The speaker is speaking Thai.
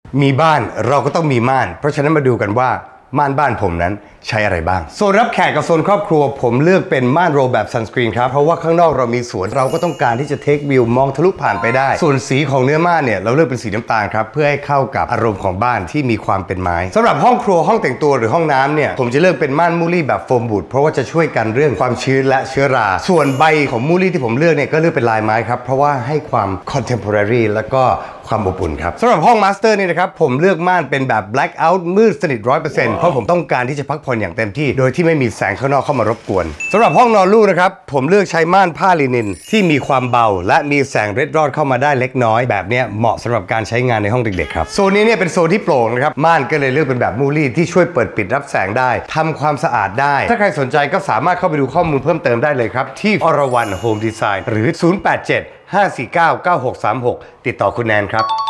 มีบ้านเราก็ต้องมีม่านเพราะฉะนั้นมาดูกันว่าม่านบ้านผมนั้นใช้อะไรบ้างโซนรับแขกกับโซนครอบครัวผมเลือกเป็นม่านโรแบบซันสกรีนครับเพราะว่าข้างนอกเรามีสวนเราก็ต้องการที่จะเทควิวมองทะลุผ่านไปได้ส่วนสีของเนื้อม่านเนี่ยเราเลือกเป็นสีน้ำตาลครับเพื่อให้เข้ากับอารมณ์ของบ้านที่มีความเป็นไม้สำหรับห้องครัวห้องแต่งตัวหรือห้องน้ำเนี่ยผมจะเลือกเป็นม่านมูลี่แบบโฟมบูดเพราะว่าจะช่วยกันเรื่องความชื้นและเชื้อราส่วนใบของมูลี่ที่ผมเลือกเนี่ยก็เลือกเป็นลายไม้ครับเพราะว่าให้ความ contemporary แล้วก็ความอบอุ่นครับสำหรับห้องมาสเตอร์นี่นะครับผมเลือกม่านเป็นแบบ black out มืดสนิท 100% เพราะผมต้องการที่จะพักผ่อนอย่างเต็มที่โดยที่ไม่มีแสงข้างนอกเข้ามารบกวนสำหรับห้องนอนลูกนะครับผมเลือกใช้ม่านผ้าลินินที่มีความเบาและมีแสงเร็ดรอดเข้ามาได้เล็กน้อยแบบนี้เหมาะสำหรับการใช้งานในห้องเด็กๆครับโซนนี้เนี่ยเป็นโซนที่โปร่งนะครับม่านก็เลยเลือกเป็นแบบมูลี่ที่ช่วยเปิดปิดรับแสงได้ทำความสะอาดได้ถ้าใครสนใจก็สามารถเข้าไปดูข้อมูลเพิ่มเติมได้เลยครับที่อรวรรณโฮมดีไซน์หรือ087 549 9636ติดต่อคุณแนนครับ